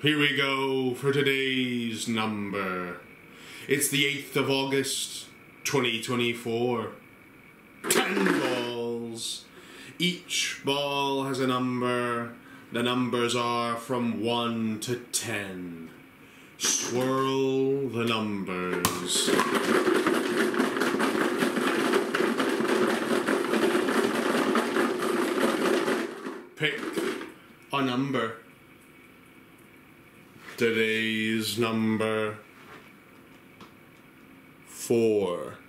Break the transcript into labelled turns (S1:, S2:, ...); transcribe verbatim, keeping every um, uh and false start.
S1: Here we go for today's number. It's the eighth of August, twenty twenty-four. Ten balls. Each ball has a number. The numbers are from one to ten. Swirl the numbers. Pick a number. Today's number four.